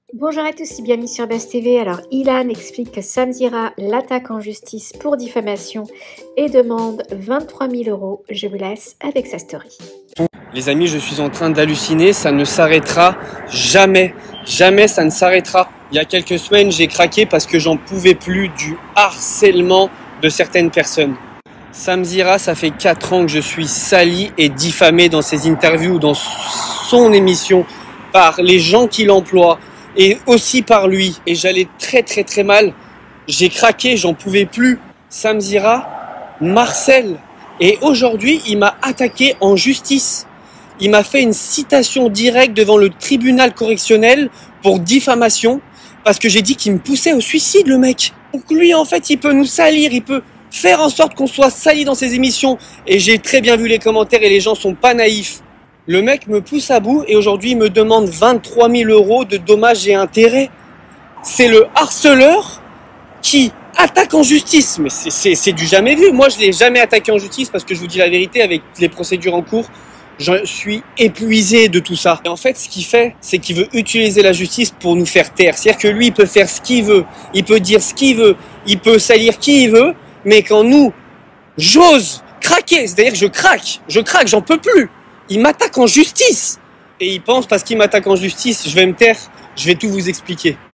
Bonjour à tous et bienvenue sur Buzz TV. Alors, Ilan explique que Samzira l'attaque en justice pour diffamation et demande 23 000 €. Je vous laisse avec sa story. Les amis, je suis en train d'halluciner, ça ne s'arrêtera jamais. Jamais ça ne s'arrêtera. Il y a quelques semaines, j'ai craqué parce que j'en pouvais plus du harcèlement de certaines personnes. Samzira, ça fait 4 ans que je suis sali et diffamé dans ses interviews, dans son émission, par les gens qui l'emploient et aussi par lui. Et j'allais très mal. J'ai craqué, j'en pouvais plus. Samzira m'harcèle. Et aujourd'hui, il m'a attaqué en justice. Il m'a fait une citation directe devant le tribunal correctionnel pour diffamation parce que j'ai dit qu'il me poussait au suicide, le mec. Donc lui, en fait, il peut nous salir, il peut faire en sorte qu'on soit sali dans ses émissions. Et j'ai très bien vu les commentaires et les gens sont pas naïfs. Le mec me pousse à bout et aujourd'hui, il me demande 23 000 € de dommages et intérêts. C'est le harceleur qui attaque en justice. Mais c'est du jamais vu. Moi, je l'ai jamais attaqué en justice parce que je vous dis la vérité, avec les procédures en cours, je suis épuisé de tout ça. Et en fait, ce qu'il fait, c'est qu'il veut utiliser la justice pour nous faire taire. C'est-à-dire que lui, il peut faire ce qu'il veut, il peut dire ce qu'il veut, il peut salir qui il veut, mais quand nous, j'ose craquer, c'est-à-dire que je craque, j'en peux plus. Il m'attaque en justice. Et il pense, parce qu'il m'attaque en justice, je vais me taire, je vais tout vous expliquer.